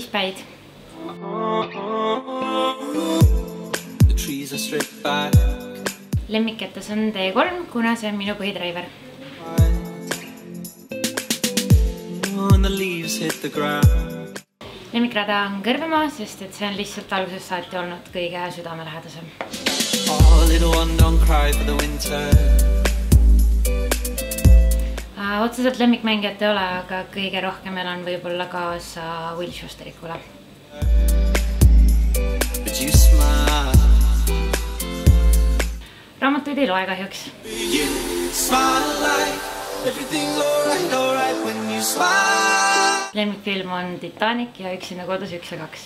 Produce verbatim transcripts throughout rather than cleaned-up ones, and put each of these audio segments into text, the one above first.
siis päid. Lemmiketes on D kolm, kuna see on minu põhitreiver. Lemmikrada on Kõrvemaa, sest et see on lihtsalt algusest saati olnud kõige südamelähedasem. Otseselt lemmikmängijat ei ole, aga kõige rohkem elan võib-olla kaasa Will Schusterikule. Raamatuid ei loe kahjuks. Lemmikfilm on Titanic ja Üksinda kodus üks ja kaks.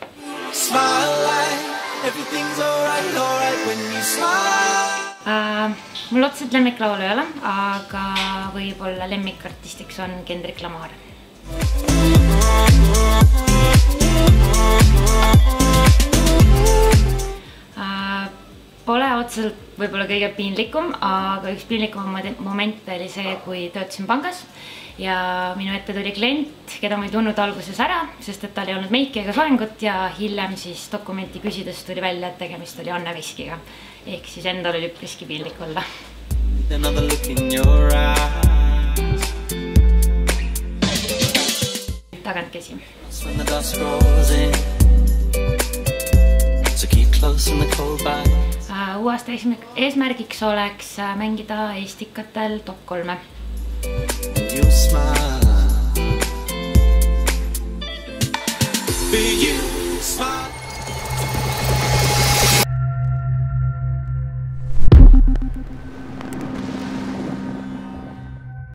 Mul otseselt lemmiklaulu ei ole, aga võib-olla lemmikartistiks on Kendrick Lamar. Pole otseselt võib-olla kõige piinlikum, aga üks piinlikum moment oli see, kui töötasin pangas ja minu ette tuli klient, keda ma ei tundnud alguses ära, sest et tal ei olnud meiki ega soengut ja hiljem siis dokumenti küsides tuli välja, et tegemist oli Anne Veskiga. Ehk siis endal oli üpriski piinlik olla. Tagant käsi. Uuest eesmärgiks oleks mängida Eestikatel top kolme. You smile. Be you.